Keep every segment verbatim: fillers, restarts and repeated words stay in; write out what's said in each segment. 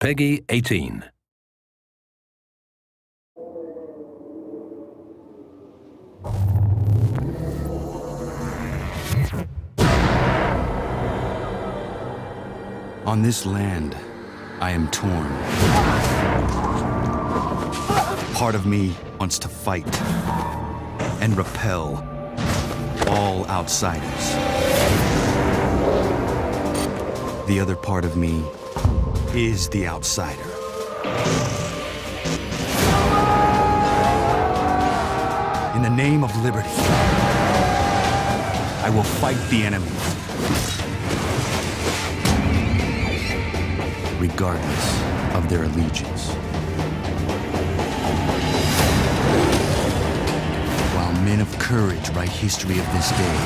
Peggy eighteen. On this land, I am torn. Part of me wants to fight and repel all outsiders. The other part of me is the outsider. In the name of liberty, I will fight the enemy, regardless of their allegiance. While men of courage write history of this day,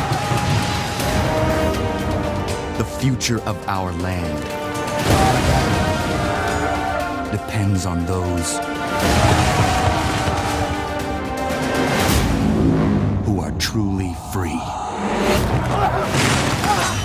the future of our land depends on those who are truly free.